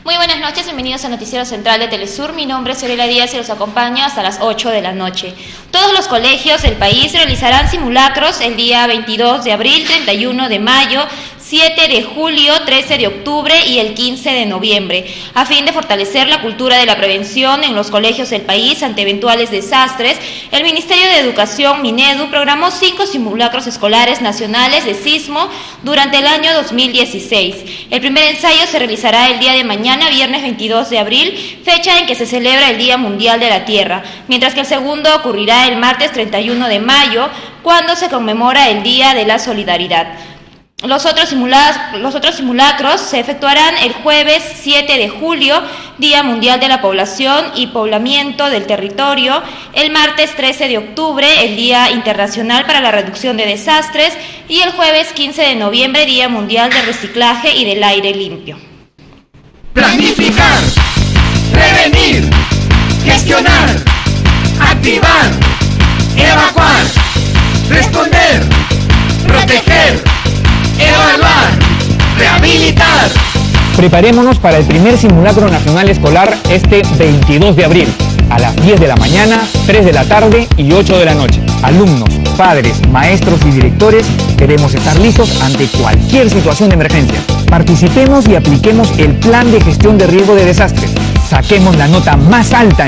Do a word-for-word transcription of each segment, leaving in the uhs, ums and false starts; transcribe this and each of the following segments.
Muy buenas noches, bienvenidos al Noticiero Central de Telesur. Mi nombre es Aurelia Díaz y los acompaño hasta las ocho de la noche. Todos los colegios del país realizarán simulacros el día veintidós de abril, treinta y uno de mayo, siete de julio, trece de octubre y el quince de noviembre, a fin de fortalecer la cultura de la prevención en los colegios del país ante eventuales desastres. El Ministerio de Educación, Minedu, programó cinco simulacros escolares nacionales de sismo durante el año dos mil dieciséis. El primer ensayo se realizará el día de mañana, viernes veintidós de abril, fecha en que se celebra el Día Mundial de la Tierra, mientras que el segundo ocurrirá el martes treinta y uno de mayo, cuando se conmemora el Día de la Solidaridad. Los otros, simulacros, los otros simulacros se efectuarán el jueves siete de julio, Día Mundial de la Población y Poblamiento del Territorio, el martes trece de octubre, el Día Internacional para la Reducción de Desastres, y el jueves quince de noviembre, Día Mundial del Reciclaje y del Aire Limpio. Planificar, prevenir, gestionar, activar, evacuar, responder, proteger, evaluar, rehabilitar. Preparémonos para el primer simulacro nacional escolar este veintidós de abril, a las diez de la mañana, tres de la tarde y ocho de la noche. Alumnos, padres, maestros y directores queremos estar listos ante cualquier situación de emergencia. Participemos y apliquemos el plan de gestión de riesgo de desastres. Saquemos la nota más alta.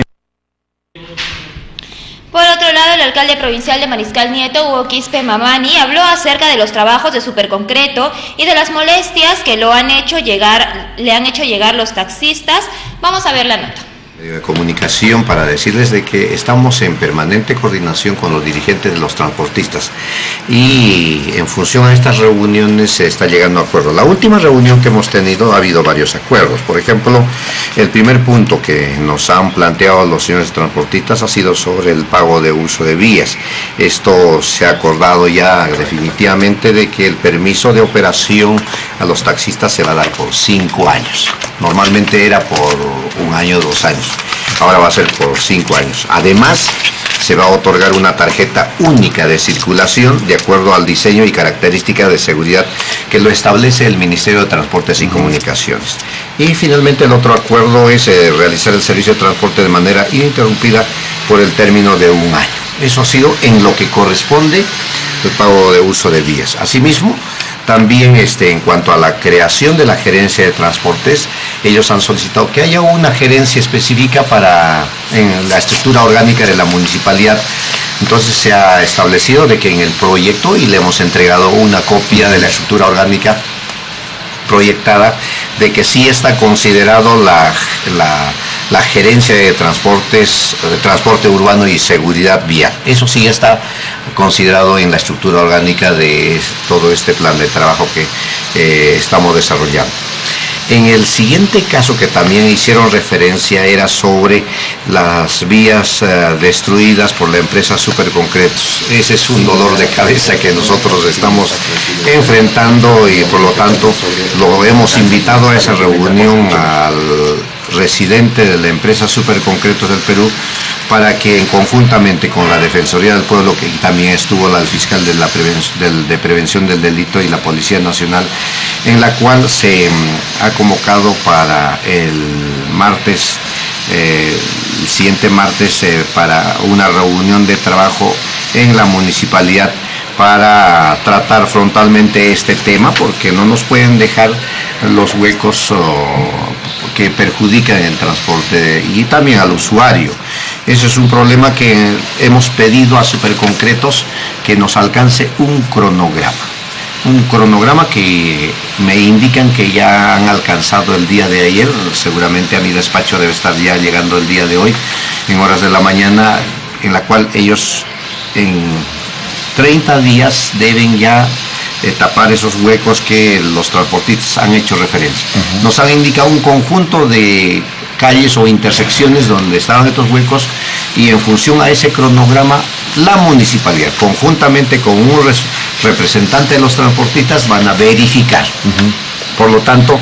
Por otro lado, el alcalde provincial de Mariscal Nieto, Hugo Quispe Mamani, habló acerca de los trabajos de Superconcreto y de las molestias que lo han hecho llegar, le han hecho llegar los taxistas. Vamos a ver la nota. De comunicación para decirles de que estamos en permanente coordinación con los dirigentes de los transportistas y en función a estas reuniones se está llegando a acuerdos. La última reunión que hemos tenido ha habido varios acuerdos. Por ejemplo, el primer punto que nos han planteado los señores transportistas ha sido sobre el pago de uso de vías. Esto se ha acordado ya definitivamente de que el permiso de operación a los taxistas se va a dar por cinco años. Normalmente era por un año o dos años. Ahora va a ser por cinco años. Además, se va a otorgar una tarjeta única de circulación de acuerdo al diseño y características de seguridad que lo establece el Ministerio de Transportes y Comunicaciones. Y finalmente el otro acuerdo es eh, realizar el servicio de transporte de manera ininterrumpida por el término de un año. Eso ha sido en lo que corresponde el pago de uso de vías. Asimismo, también este, en cuanto a la creación de la gerencia de transportes, ellos han solicitado que haya una gerencia específica para en la estructura orgánica de la municipalidad. Entonces se ha establecido de que en el proyecto, y le hemos entregado una copia de la estructura orgánica proyectada, de que sí está considerado la, la, la gerencia de transportes, de transporte urbano y seguridad vial. Eso sí está considerado en la estructura orgánica de todo este plan de trabajo que eh, estamos desarrollando. En el siguiente caso que también hicieron referencia era sobre las vías uh, destruidas por la empresa Superconcretos. Ese es un dolor de cabeza que nosotros estamos enfrentando y por lo tanto lo hemos invitado a esa reunión al residente de la empresa Superconcretos del Perú para que conjuntamente con la Defensoría del Pueblo, que también estuvo la fiscal de, la prevención, del, de prevención del delito y la Policía Nacional, en la cual se ha convocado para el martes, eh, el siguiente martes, eh, para una reunión de trabajo en la municipalidad para tratar frontalmente este tema, porque no nos pueden dejar los huecos oh, que perjudican el transporte y también al usuario. Ese es un problema que hemos pedido a Superconcretos que nos alcance un cronograma. Un cronograma que me indican que ya han alcanzado el día de ayer, seguramente a mi despacho debe estar ya llegando el día de hoy, en horas de la mañana, en la cual ellos en treinta días deben ya eh, tapar esos huecos que los transportistas han hecho referencia. Uh-huh. Nos han indicado un conjunto de calles o intersecciones donde estaban estos huecos y en función a ese cronograma la municipalidad conjuntamente con un representante de los transportistas van a verificar. Uh-huh. Por lo tanto,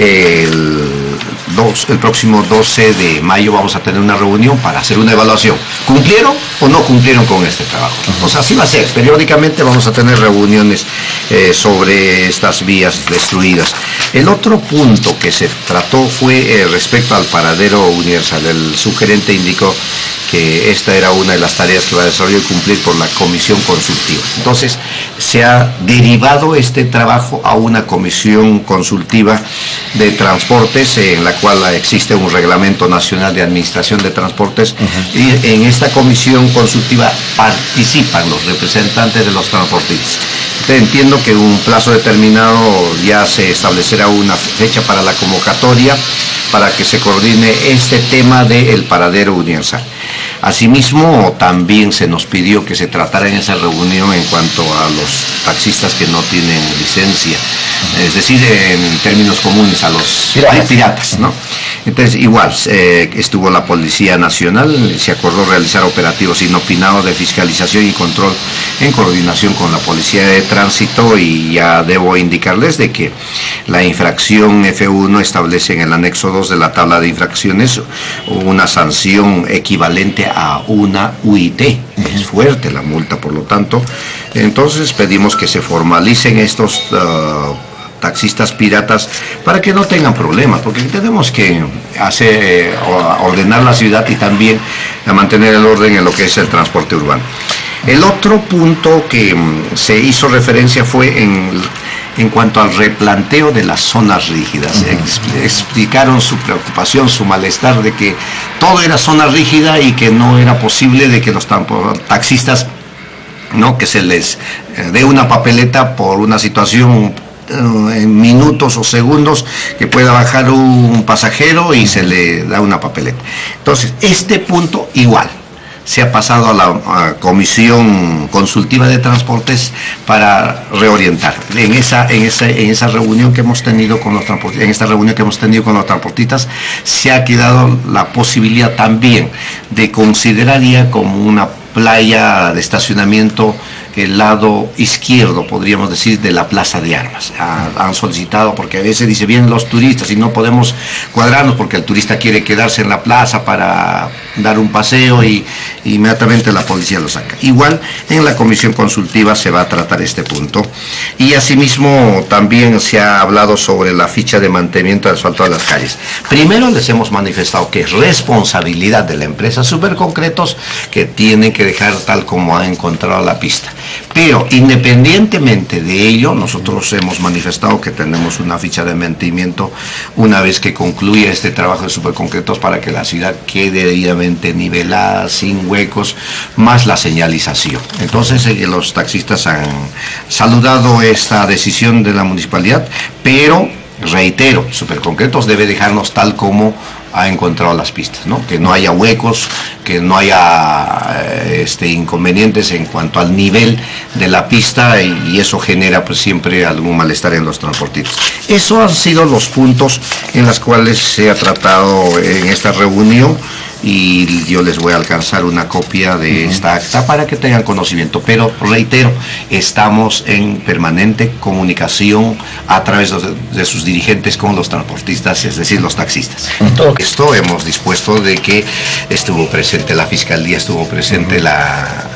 el, dos, el próximo doce de mayo vamos a tener una reunión para hacer una evaluación. ¿Cumplieron o no cumplieron con este trabajo? Uh-huh. O sea, así va a ser. Periódicamente vamos a tener reuniones eh, sobre estas vías destruidas. El otro punto que se trató fue eh, respecto al paradero universal. El subgerente indicó que esta era una de las tareas que va a desarrollar y cumplir por la comisión consultiva. Entonces, se ha derivado este trabajo a una comisión consultiva de transportes, en la cual existe un reglamento nacional de administración de transportes, uh-huh. y en esta comisión consultiva participan los representantes de los transportistas. Entiendo que en un plazo determinado ya se establecerá una fecha para la convocatoria para que se coordine este tema del paradero universal. Asimismo, también se nos pidió que se tratara en esa reunión en cuanto a los taxistas que no tienen licencia, es decir, en términos comunes, a los piratas, piratas ¿no? Entonces, igual, eh, estuvo la Policía Nacional, se acordó realizar operativos inopinados de fiscalización y control en coordinación con la Policía de Tránsito, y ya debo indicarles de que la infracción F uno establece en el anexo dos de la tabla de infracciones una sanción equivalente a una U I T. Es fuerte la multa, por lo tanto, entonces pedimos que se formalicen estos uh, taxistas piratas para que no tengan problemas, porque tenemos que hacer, eh, ordenar la ciudad y también mantener el orden en lo que es el transporte urbano. El otro punto que se hizo referencia fue en, en cuanto al replanteo de las zonas rígidas. Uh-huh. Explicaron su preocupación, su malestar de que todo era zona rígida y que no era posible de que los taxistas, no, que se les dé una papeleta por una situación en minutos o segundos que pueda bajar un pasajero y se le da una papeleta. Entonces, este punto igual se ha pasado a la a Comisión Consultiva de Transportes para reorientar. En esa, en esa, en esa reunión que hemos tenido con los transportistas, en esta reunión que hemos tenido con los transportistas, se ha quedado la posibilidad también de considerar ya como una playa de estacionamiento el lado izquierdo, podríamos decir, de la Plaza de Armas. Ha, han solicitado, porque a veces dice, vienen los turistas y no podemos cuadrarnos porque el turista quiere quedarse en la plaza para dar un paseo y, y inmediatamente la policía lo saca. Igual en la comisión consultiva se va a tratar este punto. Y asimismo también se ha hablado sobre la ficha de mantenimiento de asfalto de las calles. Primero les hemos manifestado que es responsabilidad de la empresa Superconcretos, que tienen que dejar tal como ha encontrado la pista. Pero independientemente de ello, nosotros hemos manifestado que tenemos una ficha de mantenimiento una vez que concluya este trabajo de Superconcretos para que la ciudad quede debidamente nivelada, sin huecos, más la señalización. Entonces eh, los taxistas han saludado esta decisión de la municipalidad, pero reitero, Superconcretos debe dejarnos tal como ha encontrado las pistas, ¿no? Que no haya huecos, que no haya eh, este, inconvenientes en cuanto al nivel de la pista, y, y eso genera pues siempre algún malestar en los transportistas. Esos han sido los puntos en los cuales se ha tratado en esta reunión, y yo les voy a alcanzar una copia de esta acta para que tengan conocimiento, pero reitero, estamos en permanente comunicación a través de, de sus dirigentes con los transportistas, es decir, los taxistas. Entonces, esto hemos dispuesto de que estuvo presente la Fiscalía, estuvo presente la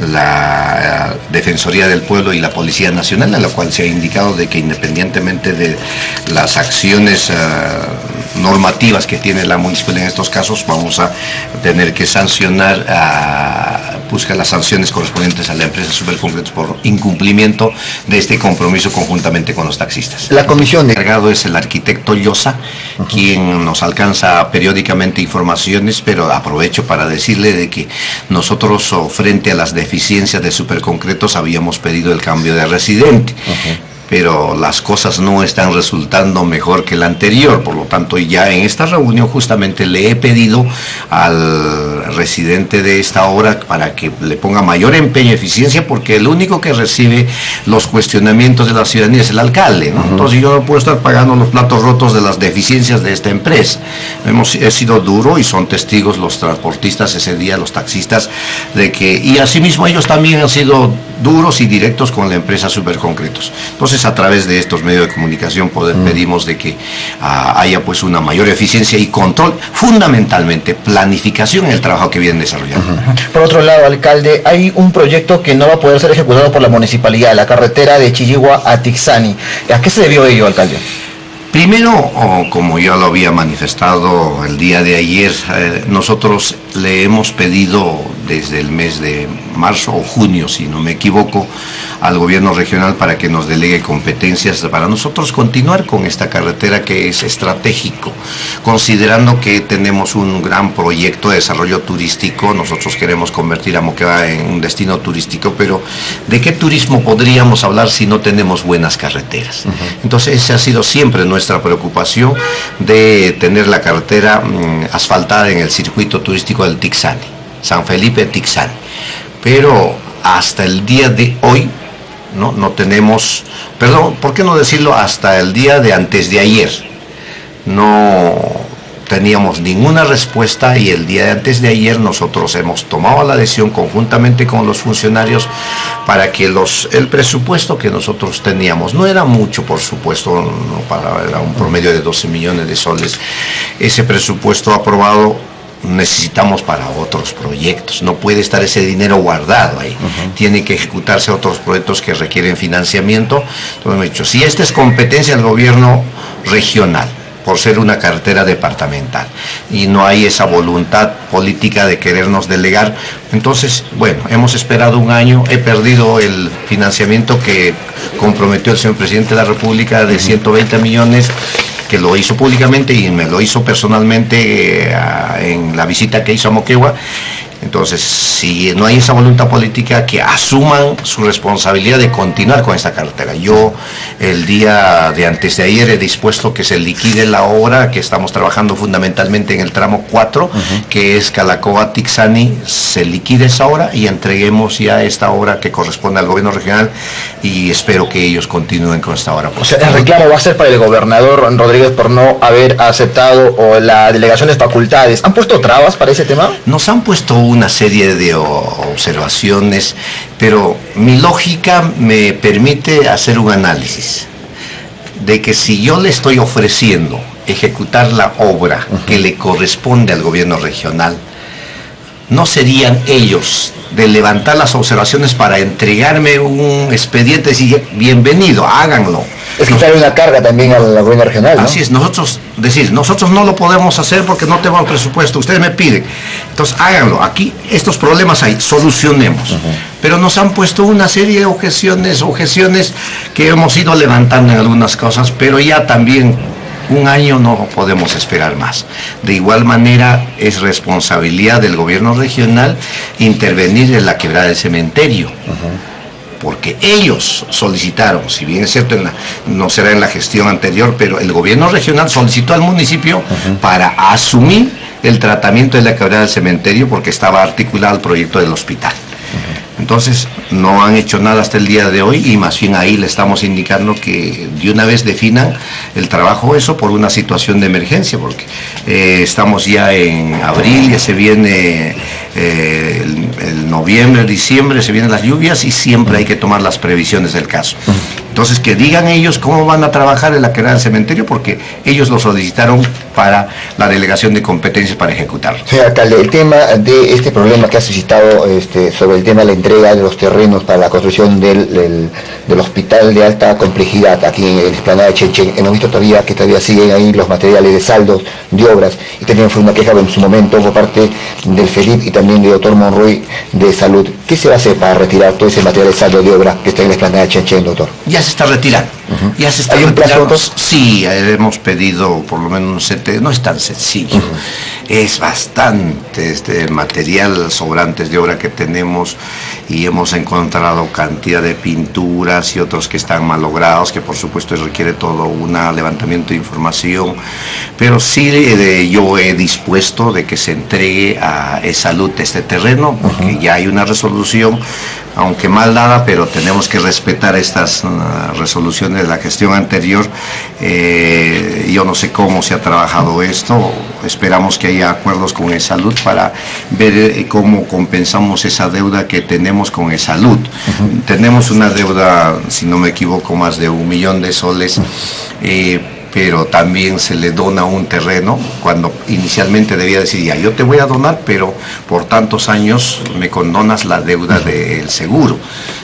la Defensoría del Pueblo y la Policía Nacional, en la cual se ha indicado de que independientemente de las acciones uh, normativas que tiene la municipalidad en estos casos, vamos a tener que sancionar, uh, buscar las sanciones correspondientes a la empresa Superconcretos por incumplimiento de este compromiso conjuntamente con los taxistas. La comisión de encargado es el arquitecto Llosa, uh-huh. quien nos alcanza periódicamente informaciones, pero aprovecho para decirle de que nosotros, oh, frente a las deficiencias de Superconcretos, habíamos pedido el cambio de residente. Uh-huh. Pero las cosas no están resultando mejor que la anterior, por lo tanto ya en esta reunión justamente le he pedido al residente de esta obra para que le ponga mayor empeño y eficiencia, porque el único que recibe los cuestionamientos de la ciudadanía es el alcalde, ¿no? Uh-huh. Entonces yo no puedo estar pagando los platos rotos de las deficiencias de esta empresa. Hemos he sido duro, y son testigos los transportistas ese día, los taxistas, de que, y asimismo ellos también han sido duros y directos con la empresa Superconcretos. Entonces, a través de estos medios de comunicación poder, mm. pedimos de que uh, haya pues una mayor eficiencia y control, fundamentalmente planificación en el trabajo que vienen desarrollando. Uh-huh. Por otro lado, alcalde, hay un proyecto que no va a poder ser ejecutado por la municipalidad, la carretera de Chilligua a Tixani. ¿A qué se debió ello, alcalde? Primero, oh, como ya lo había manifestado el día de ayer, eh, nosotros le hemos pedido desde el mes de marzo o junio, si no me equivoco, al gobierno regional para que nos delegue competencias para nosotros continuar con esta carretera que es estratégico, considerando que tenemos un gran proyecto de desarrollo turístico. Nosotros queremos convertir a Moquegua en un destino turístico, pero ¿de qué turismo podríamos hablar si no tenemos buenas carreteras? Uh-huh. Entonces esa ha sido siempre nuestra preocupación, de tener la carretera mmm, asfaltada en el circuito turístico del Tixani, San Felipe Tixani, pero hasta el día de hoy no, no tenemos, perdón, ¿por qué no decirlo? Hasta el día de antes de ayer no teníamos ninguna respuesta, y el día de antes de ayer nosotros hemos tomado la decisión conjuntamente con los funcionarios para que los el presupuesto que nosotros teníamos, no era mucho por supuesto, no, para, era un promedio de doce millones de soles, ese presupuesto aprobado necesitamos para otros proyectos, no puede estar ese dinero guardado ahí, uh-huh. Tiene que ejecutarse otros proyectos que requieren financiamiento. Entonces me he dicho, si esta es competencia del gobierno regional, por ser una carretera departamental, y no hay esa voluntad política de querernos delegar, entonces, bueno, hemos esperado un año, he perdido el financiamiento que comprometió el señor presidente de la República de ciento veinte millones, que lo hizo públicamente y me lo hizo personalmente eh, en la visita que hizo a Moquegua. Entonces, si no hay esa voluntad política, que asuman su responsabilidad de continuar con esta carretera. Yo, el día de antes de ayer, he dispuesto que se liquide la obra, que estamos trabajando fundamentalmente en el tramo cuatro, uh-huh. que es Calacoa-Tixani, se liquide esa obra y entreguemos ya esta obra que corresponde al gobierno regional, y espero que ellos continúen con esta obra. O sea, el reclamo va a ser para el gobernador Rodríguez por no haber aceptado o la delegación de facultades. ¿Han puesto trabas para ese tema? Nos han puesto una serie de observaciones, pero mi lógica me permite hacer un análisis de que si yo le estoy ofreciendo ejecutar la obra uh-huh. que le corresponde al gobierno regional, no serían ellos de levantar las observaciones para entregarme un expediente y decir, bienvenido, háganlo. Es que trae una carga también al gobierno regional, ¿no? Así es, nosotros, decir, nosotros no lo podemos hacer porque no tenemos presupuesto, ustedes me piden, entonces háganlo, aquí estos problemas hay, solucionemos. Uh-huh. Pero nos han puesto una serie de objeciones, objeciones que hemos ido levantando en algunas cosas, pero ya también un año no podemos esperar más. De igual manera, es responsabilidad del gobierno regional intervenir en la quebrada del cementerio. Uh-huh. Porque ellos solicitaron, si bien es cierto, en la, no será en la gestión anterior, pero el gobierno regional solicitó al municipio uh-huh. para asumir el tratamiento de la quebrada del cementerio, porque estaba articulado el proyecto del hospital. Uh-huh. Entonces, no han hecho nada hasta el día de hoy, y más bien ahí le estamos indicando que de una vez definan el trabajo, eso por una situación de emergencia, porque eh, estamos ya en abril, ya se viene eh, el, el noviembre, diciembre, se vienen las lluvias y siempre hay que tomar las previsiones del caso. Entonces, que digan ellos cómo van a trabajar en la quebrada del cementerio, porque ellos lo solicitaron para la delegación de competencias para ejecutarlo. Señor alcalde, el tema de este problema que ha suscitado este, sobre el tema de la entrega de los terrenos para la construcción del, del, del hospital de alta complejidad aquí en la explanada de Chenchen, hemos visto todavía que todavía siguen ahí los materiales de saldos de obras, y también fue una queja en su momento por parte del FELIP y también del doctor Monroy de Salud. ¿Qué se va a hacer para retirar todo ese material de saldo de obra que está en la explanada de Chenchen, doctor? Ya se está retirando. Uh-huh. Ya se está ¿Hay un retirando. plazo? Sí, hemos pedido por lo menos un set, no es tan sencillo. Uh-huh. Es bastante este material sobrantes de obra que tenemos, y hemos encontrado cantidad de pinturas y otros que están malogrados, que por supuesto requiere todo un levantamiento de información, pero sí eh, yo he dispuesto de que se entregue a Salud este terreno, porque uh-huh. ya hay una resolución, aunque mal dada, pero tenemos que respetar estas uh, resoluciones de la gestión anterior. Eh, yo no sé cómo se ha trabajado esto, esperamos que haya acuerdos con E-Salud para ver eh, cómo compensamos esa deuda que tenemos con E-Salud. Uh-huh. Tenemos una deuda, si no me equivoco, más de un millón de soles, eh, pero también se le dona un terreno, cuando inicialmente debía decir, ya, yo te voy a donar, pero por tantos años me condonas la deuda del seguro.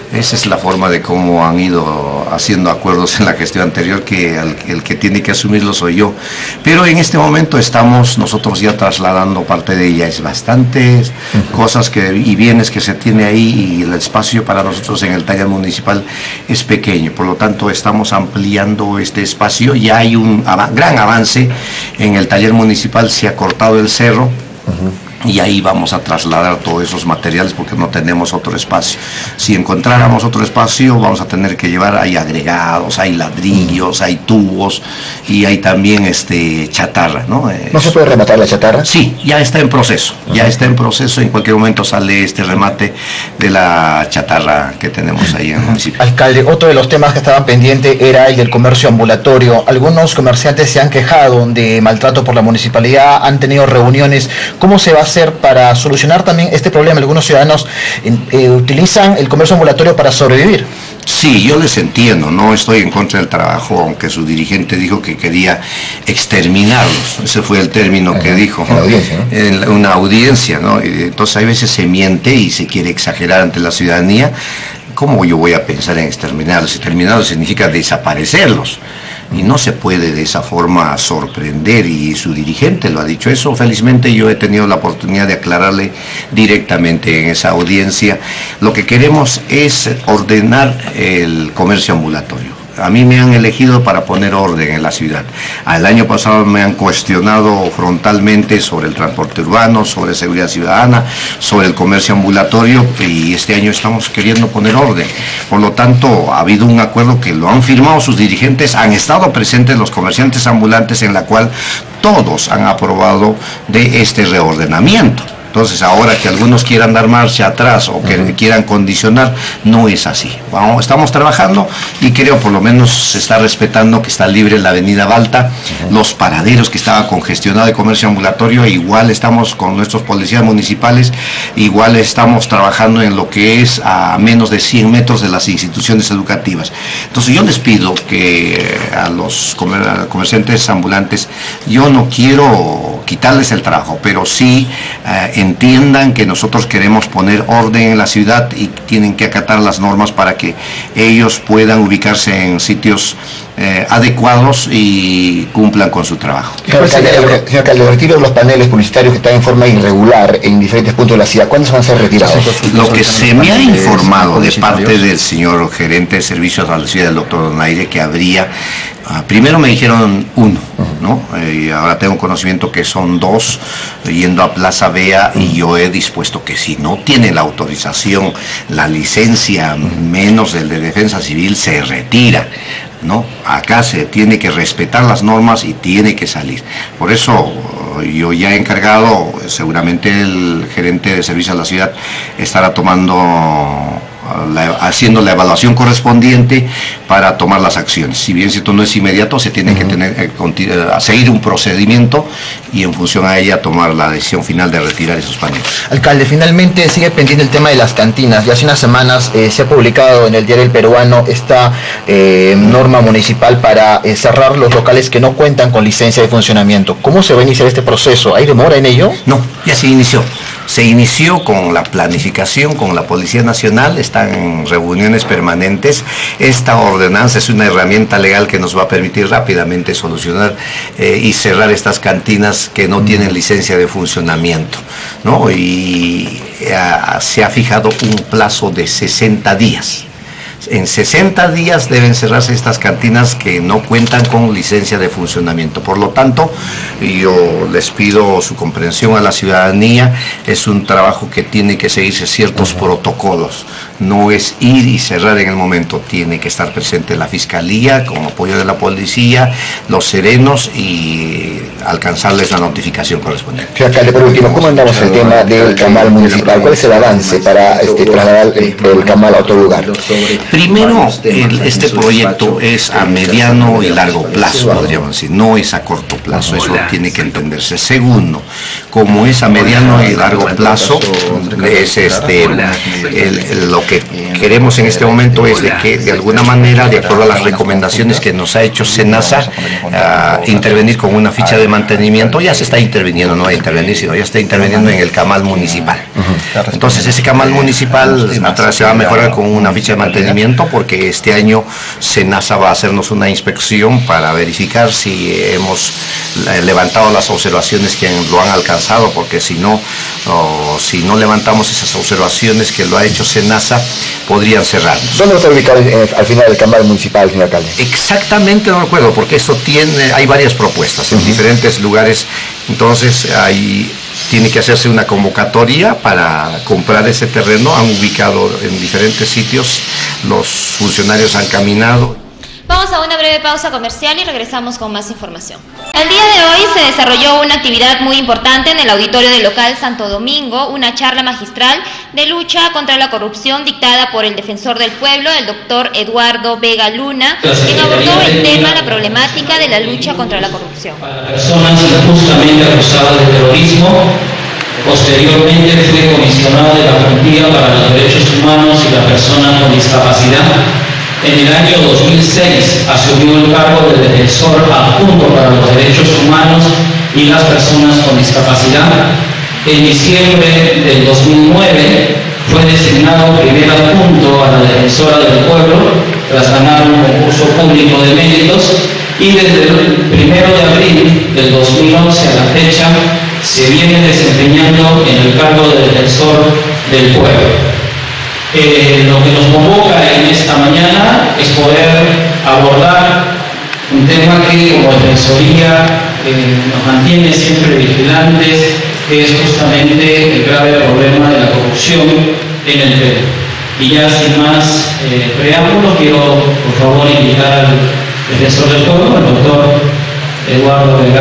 Esa es la forma de cómo han ido haciendo acuerdos en la gestión anterior, que el, el que tiene que asumirlo soy yo. Pero en este momento estamos nosotros ya trasladando parte de ella. Es bastantes uh-huh. cosas que, y bienes que se tiene ahí, y el espacio para nosotros en el taller municipal es pequeño. Por lo tanto, estamos ampliando este espacio. Ya hay un av- gran avance en el taller municipal, se ha cortado el cerro. Uh-huh. Y ahí vamos a trasladar todos esos materiales porque no tenemos otro espacio. Si encontráramos otro espacio, vamos a tener que llevar, hay agregados, hay ladrillos, hay tubos y hay también este chatarra, ¿no? ¿No se puede rematar la chatarra? Sí, ya está en proceso, ya está en proceso. En cualquier momento sale este remate de la chatarra que tenemos ahí en el municipio. Alcalde, otro de los temas que estaban pendientes era el del comercio ambulatorio. Algunos comerciantes se han quejado de maltrato por la municipalidad, han tenido reuniones. ¿Cómo se va a hacer para solucionar también este problema? Algunos ciudadanos eh, utilizan el comercio ambulatorio para sobrevivir. Sí, yo les entiendo, no estoy en contra del trabajo, aunque su dirigente dijo que quería exterminarlos, ese fue el término Ajá, que dijo, ¿no? Audiencia, ¿no? En una audiencia, ¿no? Entonces, hay veces se miente y se quiere exagerar ante la ciudadanía. ¿Cómo yo voy a pensar en exterminarlos? Exterminarlos significa desaparecerlos. Y no se puede de esa forma sorprender, y su dirigente lo ha dicho eso. Felizmente yo he tenido la oportunidad de aclararle directamente en esa audiencia. Lo que queremos es ordenar el comercio ambulatorio. A mí me han elegido para poner orden en la ciudad. El año pasado me han cuestionado frontalmente sobre el transporte urbano, sobre seguridad ciudadana, sobre el comercio ambulatorio, y este año estamos queriendo poner orden. Por lo tanto, ha habido un acuerdo que lo han firmado sus dirigentes, han estado presentes los comerciantes ambulantes, en la cual todos han aprobado de este reordenamiento. Entonces, ahora que algunos quieran dar marcha atrás o que uh-huh. quieran condicionar, no es así. Vamos, estamos trabajando y creo por lo menos se está respetando que está libre la avenida Balta, uh-huh. los paraderos que estaban congestionados de comercio ambulatorio. Igual estamos con nuestros policías municipales, igual estamos trabajando en lo que es a menos de cien metros de las instituciones educativas. Entonces, yo les pido que a los comer- comerciantes ambulantes, yo no quiero quitarles el trabajo, pero sí eh, entiendan que nosotros queremos poner orden en la ciudad y tienen que acatar las normas para que ellos puedan ubicarse en sitios eh, adecuados y cumplan con su trabajo. Señor alcalde, el, señor alcalde, el retiro de los paneles publicitarios que están en forma irregular en diferentes puntos de la ciudad, ¿cuándo van a ser retirados? Lo que se me ha informado de parte del señor gerente de servicios a la ciudad, el doctor Donaire, que habría, uh, primero me dijeron uno, ¿no? Eh, y ahora tengo conocimiento que son dos, yendo a Plaza Vea, y yo he dispuesto que si no tiene la autorización, la licencia, menos el de defensa civil, se retira, ¿no? Acá se tiene que respetar las normas y tiene que salir. Por eso yo ya he encargado, seguramente el gerente de servicios a la ciudad estará tomando La, haciendo la evaluación correspondiente para tomar las acciones. Si bien cierto no es inmediato, se tiene uh-huh. que tener eh, a seguir un procedimiento y en función a ella tomar la decisión final de retirar esos paneles. Alcalde, finalmente sigue pendiente el tema de las cantinas. Ya hace unas semanas eh, se ha publicado en el Diario El Peruano esta eh, norma municipal para eh, cerrar los locales que no cuentan con licencia de funcionamiento. ¿Cómo se va a iniciar este proceso? ¿Hay demora en ello? No, ya se inició. Se inició con la planificación, con la Policía Nacional, están en reuniones permanentes. Esta ordenanza es una herramienta legal que nos va a permitir rápidamente solucionar eh, y cerrar estas cantinas que no tienen licencia de funcionamiento, ¿no? Y eh, se ha fijado un plazo de sesenta días. En sesenta días deben cerrarse estas cantinas que no cuentan con licencia de funcionamiento. Por lo tanto, yo les pido su comprensión a la ciudadanía. Es un trabajo que tiene que seguirse ciertos uh-huh. protocolos. No es ir y cerrar en el momento. Tiene que estar presente la Fiscalía con apoyo de la policía, los serenos, y alcanzarles la notificación correspondiente. Señor alcalde, por último, ¿cómo andamos el tema del camal municipal? ¿Cuál es el avance para este, trasladar el, el camal a otro lugar? Primero, el, este proyecto es a mediano y largo plazo, podríamos decir, no es a corto plazo, eso tiene que entenderse. Segundo, como es a mediano y largo plazo, es este, el, el, lo que queremos en este momento es de que, de alguna manera, de acuerdo a las recomendaciones que nos ha hecho SENASA, uh, intervenir con una ficha de mantenimiento. Ya se está interviniendo, no va a intervenir, sino ya está interviniendo en el camal municipal. Entonces ese camal municipal atrás se va a mejorar con una ficha de mantenimiento, porque este año SENASA va a hacernos una inspección para verificar si hemos levantado las observaciones que lo han alcanzado, porque si no, o si no levantamos esas observaciones que lo ha hecho SENASA, podrían cerrarnos. ¿Dónde está ubicado eh, al final el camal municipal, señor alcalde? Exactamente no recuerdo, porque esto tiene, hay varias propuestas en uh-huh. diferentes lugares, entonces ahí tiene que hacerse una convocatoria para comprar ese terreno. Han ubicado en diferentes sitios, los funcionarios han caminado. Vamos a una breve pausa comercial y regresamos con más información. El día de hoy se desarrolló una actividad muy importante en el auditorio del local Santo Domingo, una charla magistral de lucha contra la corrupción dictada por el defensor del pueblo, el doctor Eduardo Vega Luna, quien abordó el tema, la problemática de la lucha contra la corrupción. Para personas injustamente acusadas de terrorismo, posteriormente fue comisionado de la Juntilla para los Derechos Humanos y las Personas con Discapacidad. En el año dos mil seis asumió el cargo de defensor adjunto para los derechos humanos y las personas con discapacidad. En diciembre del dos mil nueve fue designado primer adjunto a la defensora del pueblo tras ganar un concurso público de méritos, y desde el primero de abril del dos mil once a la fecha se viene desempeñando en el cargo de defensor del pueblo. Eh, lo que nos convoca en esta mañana es poder abordar un tema que como Defensoría eh, nos mantiene siempre vigilantes, que es justamente el grave problema de la corrupción en el Perú. Y ya sin más eh, preámbulos, quiero por favor invitar al defensor del pueblo, el doctor Eduardo Vega.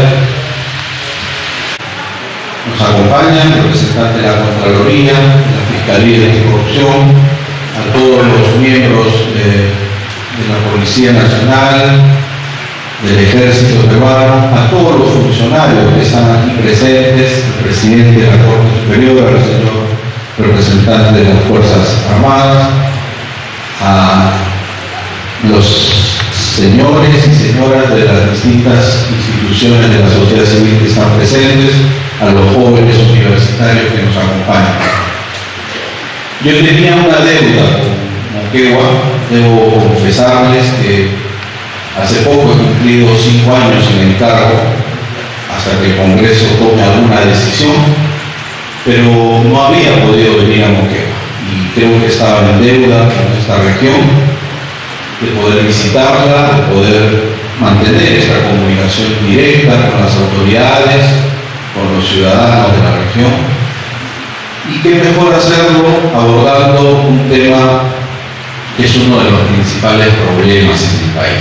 Nos acompaña el representante de la Contraloría, la Fiscalía de Anticorrupción, a todos los miembros de, de la Policía Nacional, del Ejército Peruano, a todos los funcionarios que están aquí presentes, el presidente de la Corte Superior, el señor representante de las Fuerzas Armadas, a los señores y señoras de las distintas instituciones de la sociedad civil que están presentes, a los jóvenes universitarios que nos acompañan. Yo tenía una deuda con Moquegua, debo confesarles que hace poco he cumplido cinco años en el cargo, hasta que el Congreso tome alguna decisión, pero no había podido venir a Moquegua y creo que estaba en deuda con esta región, de poder visitarla, de poder mantener esta comunicación directa con las autoridades, con los ciudadanos de la región, y qué mejor hacerlo abordando un tema que es uno de los principales problemas en el país.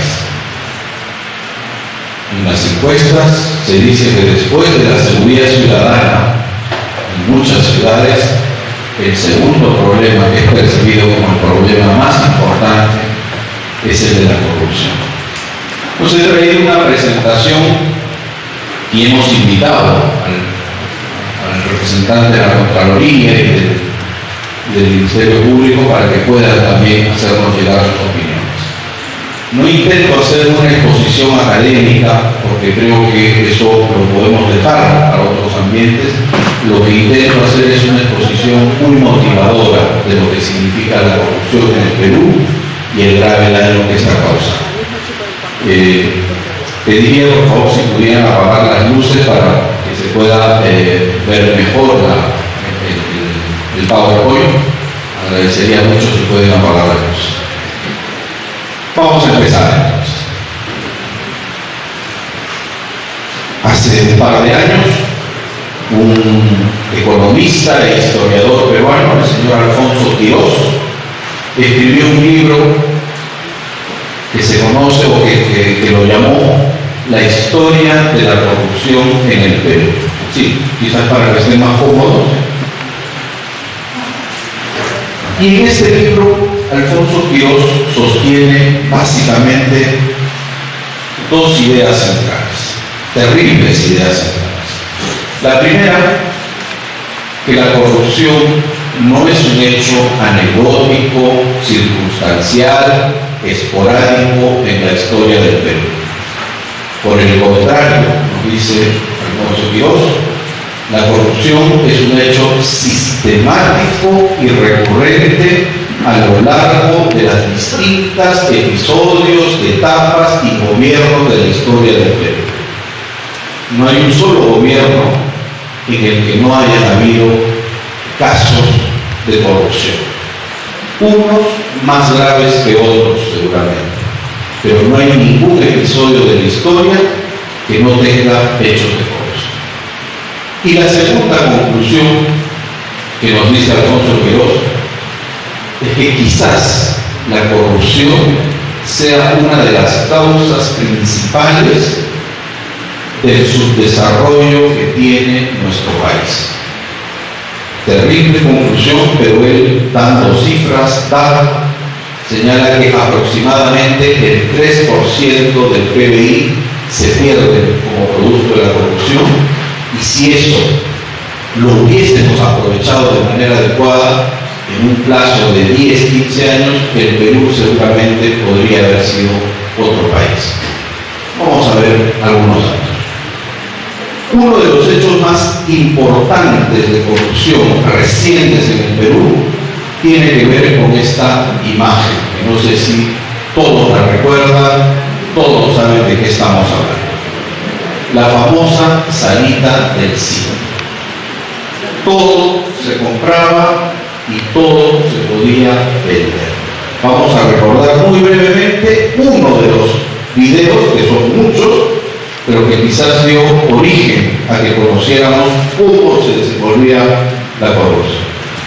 En las encuestas se dice que después de la seguridad ciudadana, en muchas ciudades, el segundo problema que es percibido como el problema más importante es el de la corrupción. Entonces he traído una presentación y hemos invitado al, al representante de la Contraloría y del, del Ministerio Público para que puedan también hacernos llegar sus opiniones. No intento hacer una exposición académica porque creo que eso lo podemos dejar para otros ambientes. Lo que intento hacer es una exposición muy motivadora de lo que significa la corrupción en el Perú y el grave daño que esta causa. Eh, Pediría por favor si pudieran apagar las luces para que se pueda eh, ver mejor la, el, el PowerPoint. Agradecería mucho si pueden apagar las luces. Vamos a empezar entonces. Hace un par de años, un economista e historiador peruano, el señor Alfonso Quirós, escribió un libro que se conoce o que, que, que lo llamó La historia de la corrupción en el Perú. Sí, quizás para que estén más cómodos. Y en este libro, Alfonso Quirós sostiene básicamente dos ideas centrales, terribles ideas centrales. La primera, que la corrupción no es un hecho anecdótico, circunstancial, esporádico en la historia del Perú. Por el contrario, nos dice Alfonso Quirós, La corrupción es un hecho sistemático y recurrente a lo largo de las distintas episodios, etapas y gobiernos de la historia del Perú. No hay un solo gobierno en el que no hayan habido casos de corrupción. Unos más graves que otros, seguramente. Pero no hay ningún episodio de la historia que no tenga hechos de corrupción. Y la segunda conclusión que nos dice Alfonso Quirós es que quizás la corrupción sea una de las causas principales del subdesarrollo que tiene nuestro país. Terrible conclusión, pero él, dando cifras, da, señala que aproximadamente el tres por ciento del P B I se pierde como producto de la corrupción, y si eso lo hubiésemos aprovechado de manera adecuada, en un plazo de diez a quince años, el Perú seguramente podría haber sido otro país. Vamos a ver algunos datos. Uno de los hechos más importantes de corrupción recientes en el Perú tiene que ver con esta imagen, que no sé si todos la recuerdan, todos saben de qué estamos hablando. La famosa salita del cine. Todo se compraba y todo se podía vender. Vamos a recordar muy brevemente uno de los videos, que son muchos, pero que quizás dio origen a que conociéramos cómo se desenvolvía la corrupción.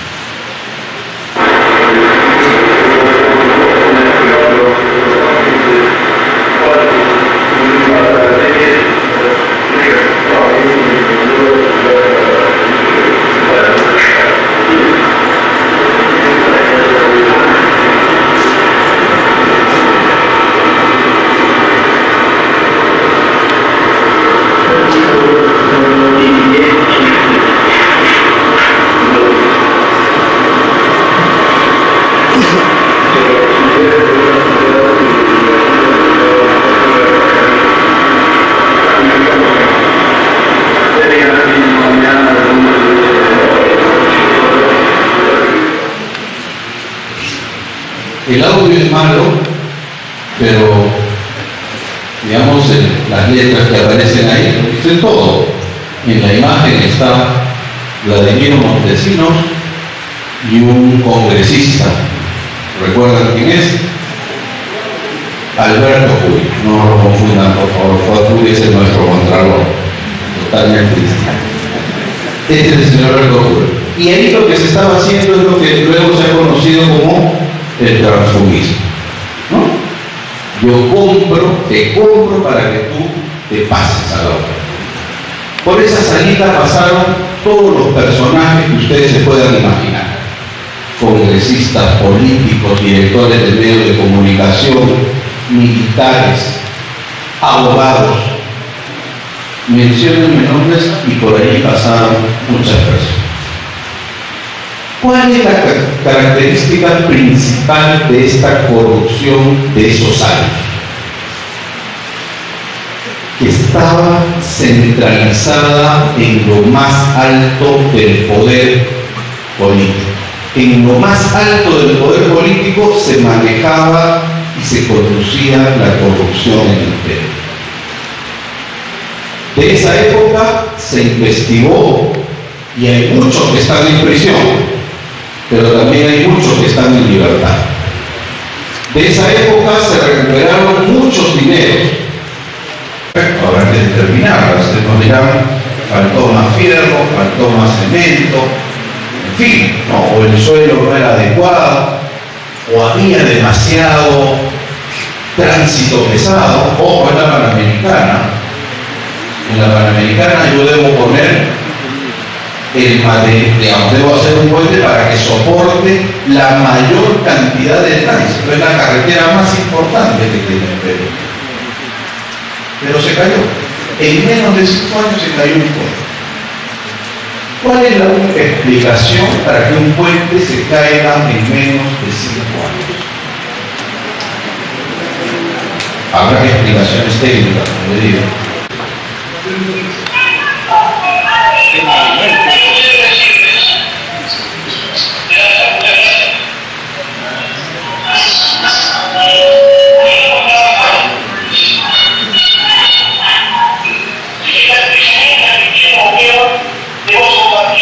El audio es malo, pero digamos el, las letras que aparecen ahí lo dicen todo. En la imagen está Vladimiro Montesinos y un congresista. ¿Recuerdan quién es? Alberto Curi. No lo confundan, por favor. Fuad Curi es el nuestro contralor. Totalmente distinto. Este es el señor Alberto Curi. Y ahí lo que se estaba haciendo es lo que luego se ha conocido como el transfugismo, ¿no? Yo compro, te compro para que tú te pases a la otra. Por esa salida pasaron todos los personajes que ustedes se puedan imaginar: congresistas, políticos, directores de medios de comunicación, militares, abogados. Menciónenme nombres y por ahí pasaron muchas personas. ¿Cuál es la característica principal de esta corrupción de esos años? Que estaba centralizada en lo más alto del poder político. En lo más alto del poder político se manejaba y se conducía la corrupción en el Perú. De esa época se investigó y hay muchos que están en prisión, pero también hay muchos que están en libertad. De esa época se recuperaron muchos dineros. Habrá que determinarlas. Ustedes nos dirán, faltó más fierro, faltó más cemento, en fin, ¿no? O el suelo no era adecuado, o había demasiado tránsito pesado. Ojo, en la Panamericana. En la Panamericana yo debo poner el digamos, debo hacer un puente para que soporte la mayor cantidad de tránsito. Es la carretera más importante que tiene el Perú. Pero se cayó. En menos de cinco años se cayó un puente. ¿Cuál es la única explicación para que un puente se caiga en menos de cinco años? Habrá explicaciones técnicas, como le digo.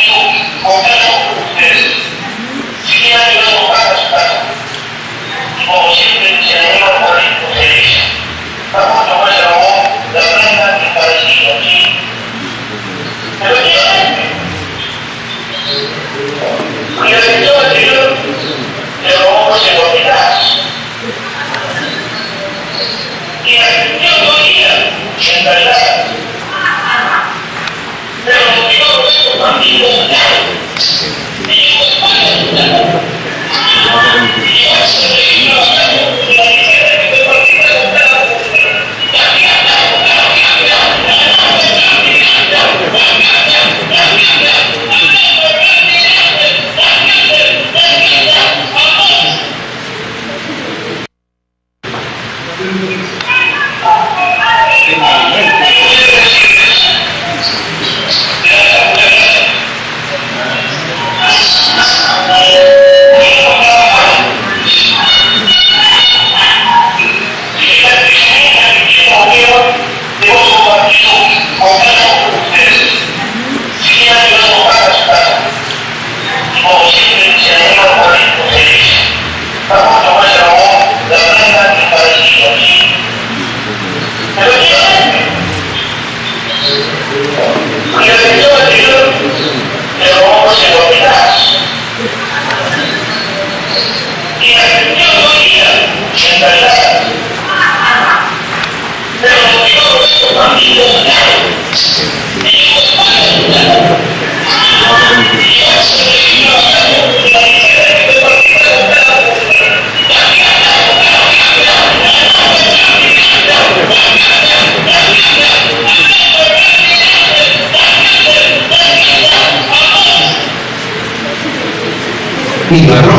Y ganó.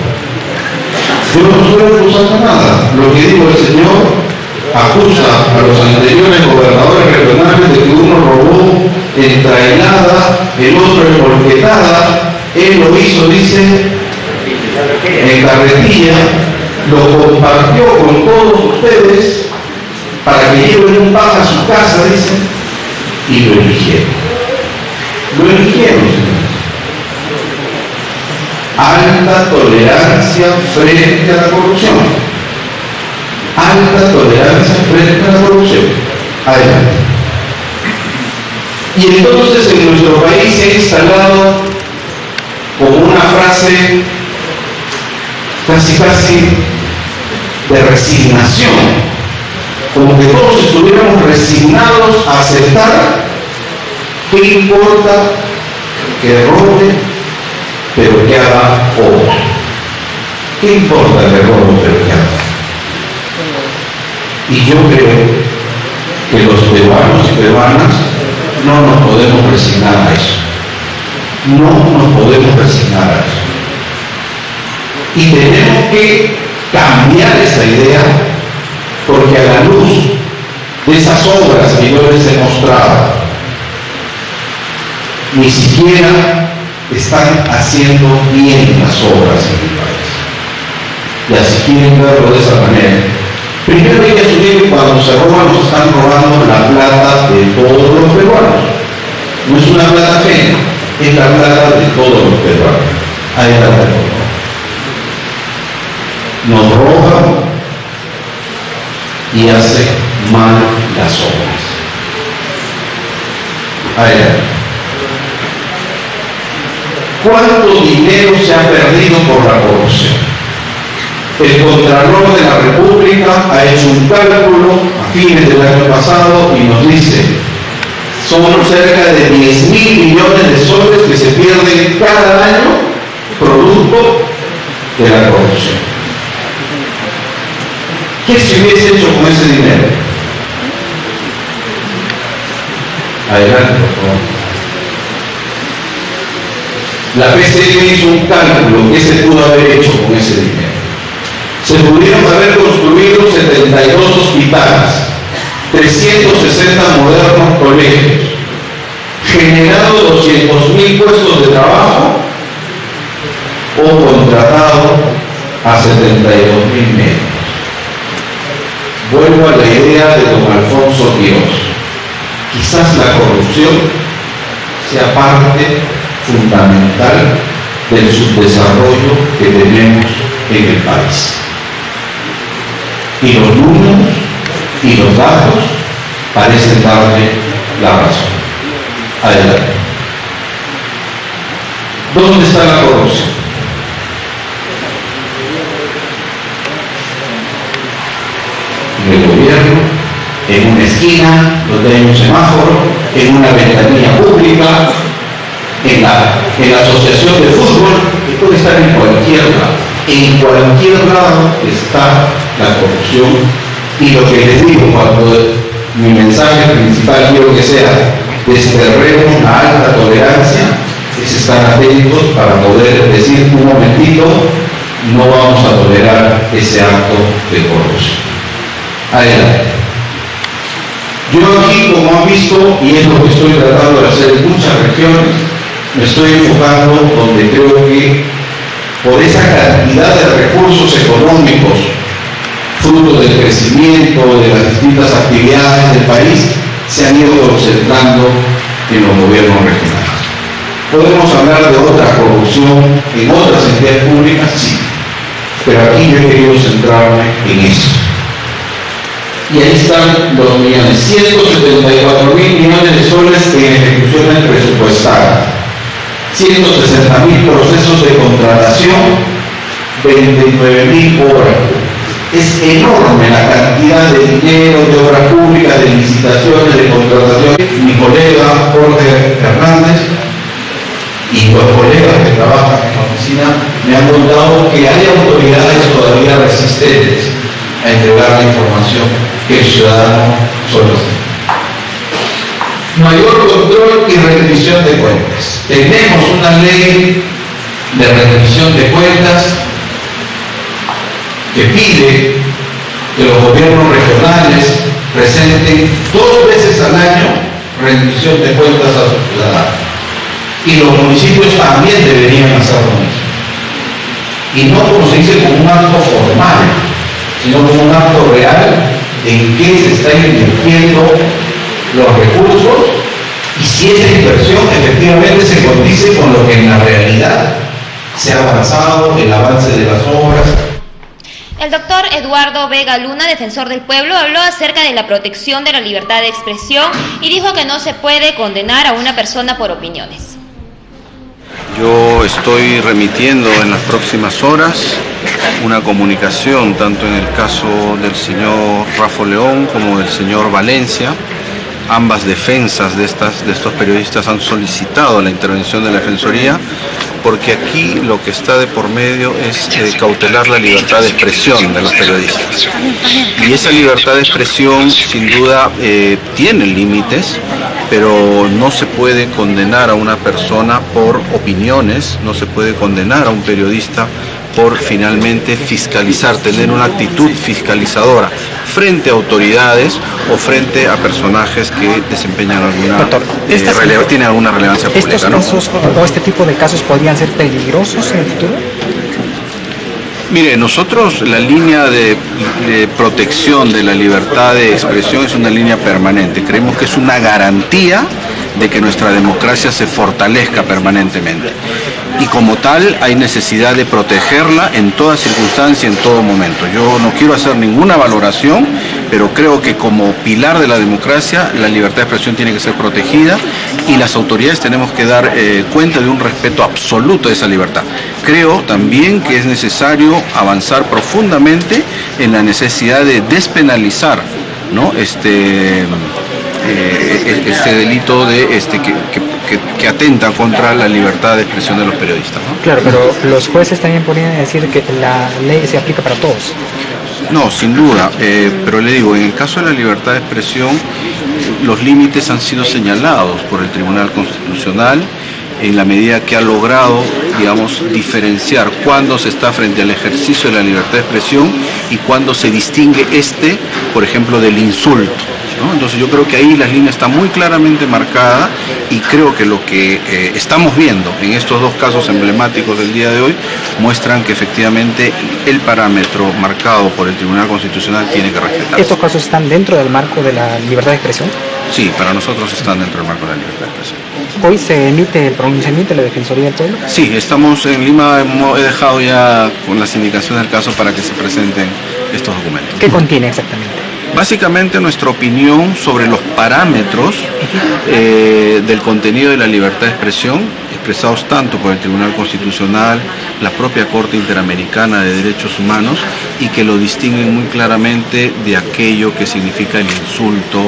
Yo no estoy acusando nada. Lo que dijo el Señor acusa a los anteriores gobernadores regionales de que uno robó en trailada, el otro en volquetada. Él lo hizo, dice, en carretilla, lo compartió con todos ustedes para que lleven un pan a su casa, dice, y lo eligieron. Lo eligieron, señores. Alta tolerancia frente a la corrupción. Alta tolerancia frente a la corrupción. Adelante. Y entonces en nuestro país se ha instalado como una frase casi casi de resignación, como que todos estuviéramos resignados a aceptar. ¿Qué importa que robe, pero que haga obra? ¿Qué importa el robo, pero que haga? Y yo creo que los peruanos y peruanas no nos podemos resignar a eso. No nos podemos resignar a eso. Y tenemos que cambiar esa idea, porque a la luz de esas obras que yo les he mostrado, ni siquiera están haciendo bien las obras en el país. Y así quieren verlo de esa manera. Primero hay que asumir que cuando se roban nos están robando la plata de todos los peruanos. No es una plata ajena, es la plata de todos los peruanos. Ahí está la plata. Nos roban y hacen mal las obras. Ahí está. ¿Cuánto dinero se ha perdido por la corrupción? El Contralor de la República ha hecho un cálculo a fines del año pasado y nos dice: son cerca de diez mil millones de soles que se pierden cada año producto de la corrupción. ¿Qué se hubiese hecho con ese dinero? Adelante, por favor. La P C M hizo un cálculo que se pudo haber hecho con ese dinero. Se pudieron haber construido setenta y dos hospitales, trescientos sesenta modernos colegios, generado doscientos mil puestos de trabajo o contratado a setenta y dos mil médicos. Vuelvo a la idea de don Alfonso Quirós. Quizás la corrupción sea parte fundamental del subdesarrollo que tenemos en el país. Y los números y los datos parecen darle la razón. Adelante. ¿Dónde está la corrupción? En el gobierno, en una esquina donde hay un semáforo, en una ventanilla pública, en la, en la asociación de fútbol, que puede estar en cualquier lado. En cualquier lado está la corrupción. Y lo que les digo, cuando mi mensaje principal quiero que sea desterremos la alta tolerancia, es estar atentos para poder decir un momentito, no vamos a tolerar ese acto de corrupción. Adelante. Yo aquí, como han visto, y es lo que estoy tratando de hacer en muchas regiones, me estoy enfocando donde creo que por esa cantidad de recursos económicos, fruto del crecimiento de las distintas actividades del país, se han ido concentrando en los gobiernos regionales. ¿Podemos hablar de otra corrupción en otras entidades públicas? Sí, pero aquí yo he querido centrarme en eso. Y ahí están los millones, ciento setenta y cuatro mil millones de soles en ejecuciones presupuestarias, ciento sesenta mil procesos de contratación, veintinueve mil obras. Es enorme la cantidad de dinero, de obras públicas, de licitaciones, de contrataciones. Mi colega Jorge Hernández y los colegas que trabajan en la oficina me han contado que hay autoridades todavía resistentes a entregar la información que el ciudadano solicita. Mayor control y rendición de cuentas. Tenemos una ley de rendición de cuentas que pide que los gobiernos regionales presenten dos veces al año rendición de cuentas a sus ciudadanos. Y los municipios también deberían hacer lo mismo. Y no, como se dice, como un acto formal, sino como un acto real en qué se está invirtiendo los recursos y si esa inversión efectivamente se condice con lo que en la realidad se ha avanzado, el avance de las obras. El doctor Eduardo Vega Luna, defensor del pueblo, habló acerca de la protección de la libertad de expresión y dijo que no se puede condenar a una persona por opiniones. Yo estoy remitiendo en las próximas horas una comunicación, tanto en el caso del señor Rafa León como del señor Valencia. Ambas defensas de, estas, de estos periodistas han solicitado la intervención de la Defensoría, porque aquí lo que está de por medio es eh, cautelar la libertad de expresión de los periodistas. Y esa libertad de expresión sin duda eh, tiene límites, pero no se puede condenar a una persona por opiniones, no se puede condenar a un periodista por finalmente fiscalizar, tener una actitud fiscalizadora frente a autoridades o frente a personajes que desempeñan alguna, Doctor, eh, rele tienen alguna relevancia pública. ¿Estos casos, ¿no? o este tipo de casos podrían ser peligrosos en el futuro? Mire, nosotros la línea de, de protección de la libertad de expresión es una línea permanente. Creemos que es una garantía de que nuestra democracia se fortalezca permanentemente. Y como tal hay necesidad de protegerla en toda circunstancia, en todo momento. Yo no quiero hacer ninguna valoración, pero creo que como pilar de la democracia la libertad de expresión tiene que ser protegida y las autoridades tenemos que dar eh, cuenta de un respeto absoluto de esa libertad. Creo también que es necesario avanzar profundamente en la necesidad de despenalizar, ¿no? este, eh, este delito de este que, que Que, que atenta contra la libertad de expresión de los periodistas, ¿no? Claro, pero los jueces también podrían decir que la ley se aplica para todos. No, sin duda, eh, pero le digo, en el caso de la libertad de expresión, los límites han sido señalados por el Tribunal Constitucional en la medida que ha logrado, digamos, diferenciar cuándo se está frente al ejercicio de la libertad de expresión y cuándo se distingue este, por ejemplo, del insulto. ¿no? Entonces yo creo que ahí la línea está muy claramente marcada y creo que lo que eh, estamos viendo en estos dos casos emblemáticos del día de hoy muestran que efectivamente el parámetro marcado por el Tribunal Constitucional tiene que respetarse. ¿Estos casos están dentro del marco de la libertad de expresión? Sí, para nosotros están dentro del marco de la libertad de expresión. ¿Hoy se emite el pronunciamiento de la Defensoría del Pueblo? Sí, estamos en Lima, he dejado ya con las indicaciones del caso para que se presenten estos documentos. ¿Qué contiene exactamente? Básicamente nuestra opinión sobre los parámetros eh, del contenido de la libertad de expresión, expresados tanto por el Tribunal Constitucional, la propia Corte Interamericana de Derechos Humanos, y que lo distinguen muy claramente de aquello que significa el insulto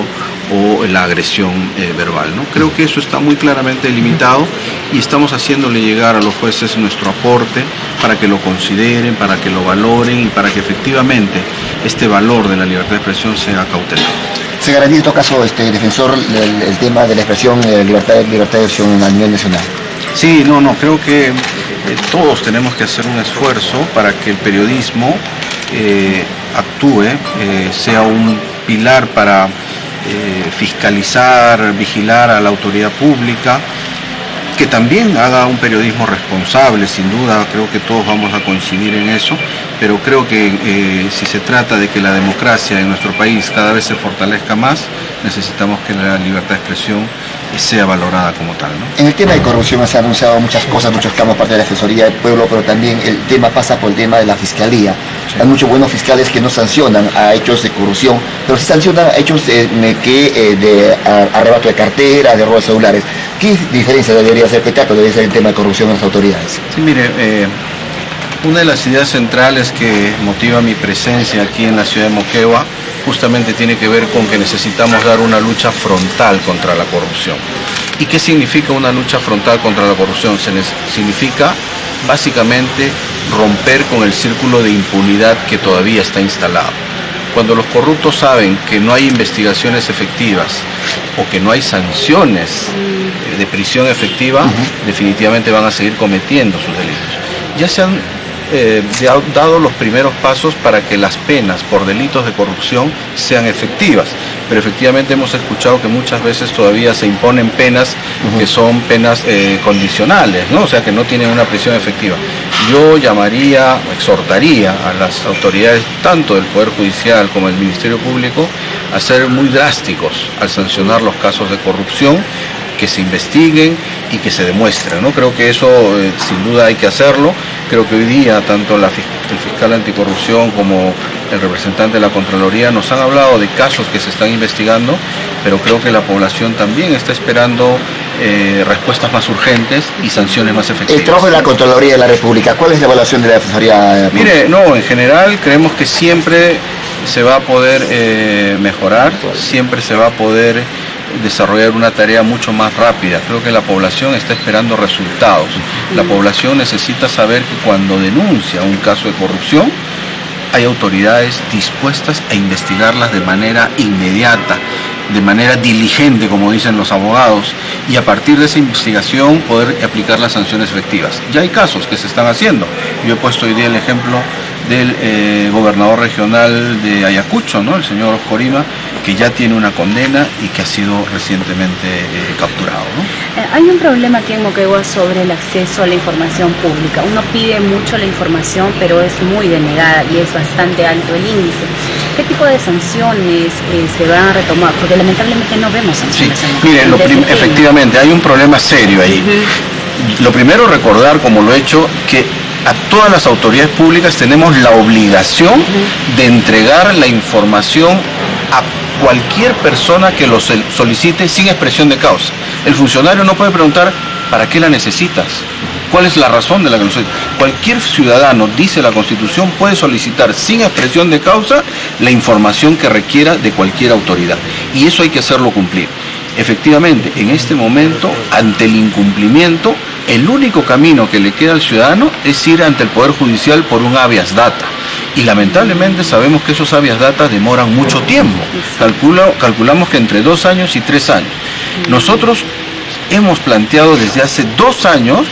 o la agresión eh, verbal, ¿no? Creo que eso está muy claramente delimitado y estamos haciéndole llegar a los jueces nuestro aporte para que lo consideren, para que lo valoren y para que efectivamente este valor de la libertad de expresión sea cautelado. ¿Se garantiza en todo caso, este, defensor, el, el tema de la expresión, eh, libertad, libertad de expresión a nivel nacional? Sí, no, no, creo que eh, todos tenemos que hacer un esfuerzo para que el periodismo eh, actúe, eh, sea un pilar para Eh, fiscalizar, vigilar a la autoridad pública, que también haga un periodismo responsable, sin duda, creo que todos vamos a coincidir en eso, pero creo que eh, si se trata de que la democracia en nuestro país cada vez se fortalezca más, necesitamos que la libertad de expresión sea valorada como tal, ¿no? En el tema de corrupción se han anunciado muchas cosas, muchos campos parte de la Defensoría del Pueblo, pero también el tema pasa por el tema de la Fiscalía. Sí. Hay muchos buenos fiscales que no sancionan a hechos de corrupción, pero sí sancionan a hechos eh, que, eh, de a, arrebato de cartera, de robo de celulares. ¿Qué diferencia debería ser, qué trato debería ser el tema de corrupción en las autoridades? Sí, mire, eh, una de las ideas centrales que motiva mi presencia aquí en la ciudad de Moquegua justamente tiene que ver con que necesitamos dar una lucha frontal contra la corrupción. ¿Y qué significa una lucha frontal contra la corrupción? Se significa básicamente romper con el círculo de impunidad que todavía está instalado. Cuando los corruptos saben que no hay investigaciones efectivas o que no hay sanciones de prisión efectiva, uh-huh. definitivamente van a seguir cometiendo sus delitos. Ya se han eh, dado los primeros pasos para que las penas por delitos de corrupción sean efectivas, pero efectivamente hemos escuchado que muchas veces todavía se imponen penas uh-huh. que son penas eh, condicionales, ¿no? O sea, que no tienen una prisión efectiva. Yo llamaría, exhortaría a las autoridades, tanto del Poder Judicial como del Ministerio Público, a ser muy drásticos al sancionar los casos de corrupción, que se investiguen y que se demuestren, ¿no? Creo que eso eh, sin duda hay que hacerlo. Creo que hoy día tanto la, el fiscal anticorrupción como el representante de la Contraloría nos han hablado de casos que se están investigando, pero creo que la población también está esperando eh, respuestas más urgentes y sanciones más efectivas. El trabajo de la Contraloría de la República, ¿cuál es la evaluación de la Defensoría? Mire, no, en general creemos que siempre se va a poder eh, mejorar, siempre se va a poder desarrollar una tarea mucho más rápida. Creo que la población está esperando resultados. La población necesita saber que cuando denuncia un caso de corrupción, hay autoridades dispuestas a investigarlas de manera inmediata, de manera diligente, como dicen los abogados, y a partir de esa investigación poder aplicar las sanciones efectivas. Ya hay casos que se están haciendo. Yo he puesto hoy día el ejemplo del eh, gobernador regional de Ayacucho, ¿no? El señor Jorima, que ya tiene una condena y que ha sido recientemente eh, capturado, ¿no? Eh, hay un problema aquí en Moquegua sobre el acceso a la información pública. Uno pide mucho la información, pero es muy denegada y es bastante alto el índice. ¿Qué tipo de sanciones eh, se van a retomar? Porque lamentablemente no vemos sanciones. Sí, miren, lo efectivamente hay un problema serio ahí. Uh-huh. Lo primero, recordar, como lo he hecho, que a todas las autoridades públicas tenemos la obligación uh-huh. de entregar la información a cualquier persona que lo solicite sin expresión de causa. El funcionario no puede preguntar ¿para qué la necesitas? ¿Cuál es la razón de la que lo solicitas? Cualquier ciudadano, dice la Constitución, puede solicitar sin expresión de causa la información que requiera de cualquier autoridad. Y eso hay que hacerlo cumplir. Efectivamente, en este momento, ante el incumplimiento, el único camino que le queda al ciudadano es ir ante el Poder Judicial por un habeas data. Y lamentablemente sabemos que esos habeas data demoran mucho tiempo. Calcula, calculamos que entre dos años y tres años. Nosotros hemos planteado desde hace dos años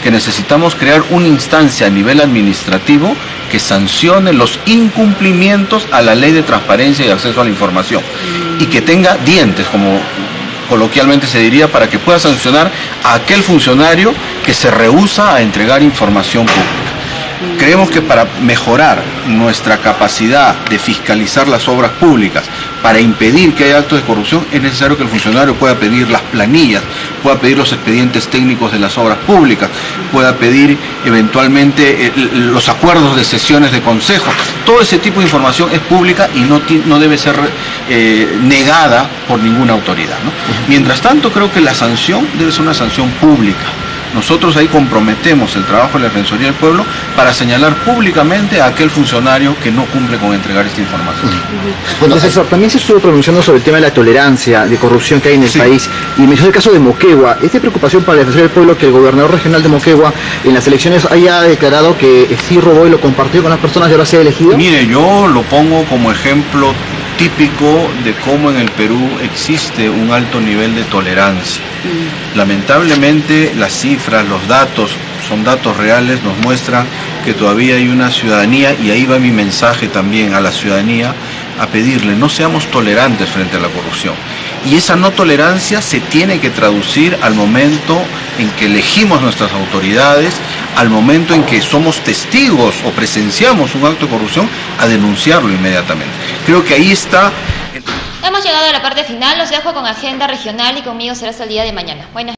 que necesitamos crear una instancia a nivel administrativo que sancione los incumplimientos a la ley de transparencia y acceso a la información y que tenga dientes, como coloquialmente se diría, para que pueda sancionar a aquel funcionario que se rehúsa a entregar información pública. Creemos que para mejorar nuestra capacidad de fiscalizar las obras públicas, para impedir que haya actos de corrupción, es necesario que el funcionario pueda pedir las planillas, pueda pedir los expedientes técnicos de las obras públicas, pueda pedir eventualmente eh, los acuerdos de sesiones de consejo. Todo ese tipo de información es pública y no, no debe ser eh, negada por ninguna autoridad, ¿no? Mientras tanto, creo que la sanción debe ser una sanción pública. Nosotros ahí comprometemos el trabajo de la Defensoría del Pueblo para señalar públicamente a aquel funcionario que no cumple con entregar esta información. Bueno, profesor, también se estuvo pronunciando sobre el tema de la tolerancia de corrupción que hay en el sí. país, y mencionó el caso de Moquegua. ¿Es de preocupación para la Defensoría del Pueblo que el gobernador regional de Moquegua en las elecciones haya declarado que sí robó y lo compartió con las personas y ahora se ha elegido? Mire, yo lo pongo como ejemplo típico de cómo en el Perú existe un alto nivel de tolerancia. Mm. Lamentablemente las cifras, los datos, son datos reales, nos muestran que todavía hay una ciudadanía, y ahí va mi mensaje también a la ciudadanía, a pedirle, no seamos tolerantes frente a la corrupción. Y esa no tolerancia se tiene que traducir al momento en que elegimos nuestras autoridades, al momento en que somos testigos o presenciamos un acto de corrupción, a denunciarlo inmediatamente. Creo que ahí está. Hemos llegado a la parte final, los dejo con agenda regional y conmigo será hasta el día de mañana. Buenas